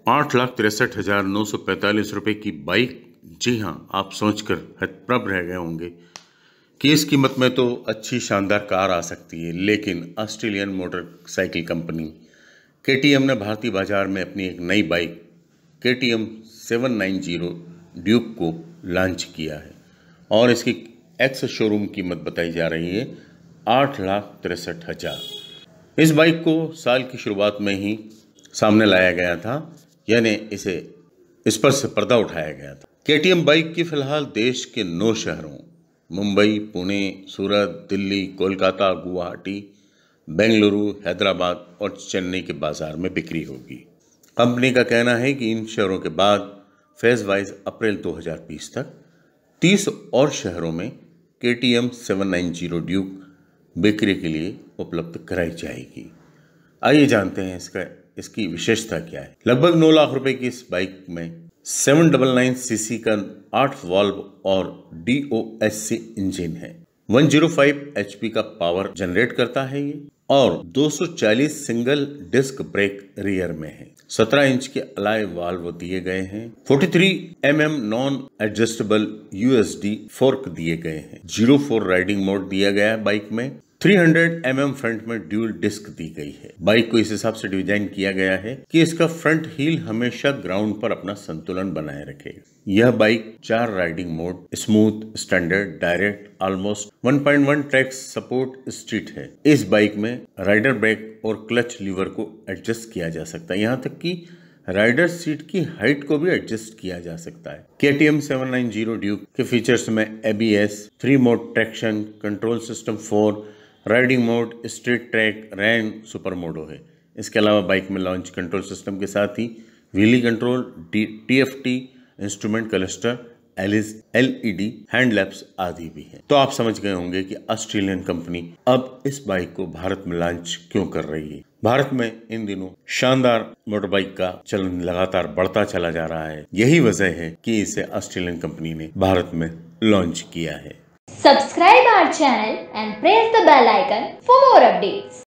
8,63,945 रुपए की बाइक। जी हाँ, आप सोचकर हतप्रभ रह गए होंगे कि इस कीमत में तो अच्छी शानदार कार आ सकती है, लेकिन ऑस्ट्रेलियन मोटरसाइकिल कंपनी KTM ने भारतीय बाजार में अपनी एक नई बाइक KTM 790 ड्यूक को लॉन्च किया है और इसकी एक्स शोरूम कीमत बताई जा रही है 8,63,000। इस बाइक को साल की शुरुआत में ही सामने लाया गया था, यानी इस पर से पर्दा उठाया गया था। KTM बाइक की फिलहाल देश के 9 शहरों मुंबई, पुणे, सूरत, दिल्ली, कोलकाता, गुवाहाटी, बेंगलुरु, हैदराबाद और चेन्नई के बाजार में बिक्री होगी। कंपनी का कहना है कि इन शहरों के बाद फेज वाइज अप्रैल 2020 तक 30 और शहरों में KTM 790 ड्यूक बिक्री के लिए उपलब्ध कराई जाएगी। आइए जानते हैं इसकी विशेषता क्या है। लगभग 9 लाख रुपए की इस बाइक में 799 सीसी का 8 वाल्व और DOHC इंजन है। 105 HP का पावर जनरेट करता है ये और 240 सिंगल डिस्क ब्रेक रियर में है। 17 इंच के अलॉय वाल्व दिए गए हैं। 43 mm non adjustable USD fork दिए गए हैं। 04 राइडिंग मोड दिया गया है बाइक में। 300 mm फ्रंट में ड्यूल डिस्क दी गई है। बाइक को इस हिसाब से डिजाइन किया गया है कि इसका फ्रंट व्हील हमेशा ग्राउंड पर अपना संतुलन बनाए रखेगा। यह bike 4 riding mode, smooth, standard, direct, almost 1.1 track support street है। इस बाइक में राइडर ब्रेक और क्लच लीवर को एडजस्ट किया जा सकता है। यहाँ तक कि राइडर सीट की हाइट को भी एडजस्ट किया जा सकता है। KTM 790 ड्यूक के फीचर्स में ABS, 3 mode traction control system 4, riding mode, street track, rain, supermoto है। इसके अलावा बाइक में लॉन्च कंट्रोल सिस्टम के साथ ही wheelie control, TFT, instrument cluster, LED, head lamps आदि भी हैं। तो आप समझ गए होंगे कि ऑस्ट्रेलियन कंपनी अब इस बाइक को भारत में लॉन्च क्यों कर रही है। भारत में इन दिनों शानदार मोटर बाइक का चलन लगातार बढ़ता चला जा रहा है। यही वजह है कि इसे ऑस्ट्रेलियन कंपनी ने भारत में लॉन्च किया है। Subscribe our channel and press the bell icon for more updates.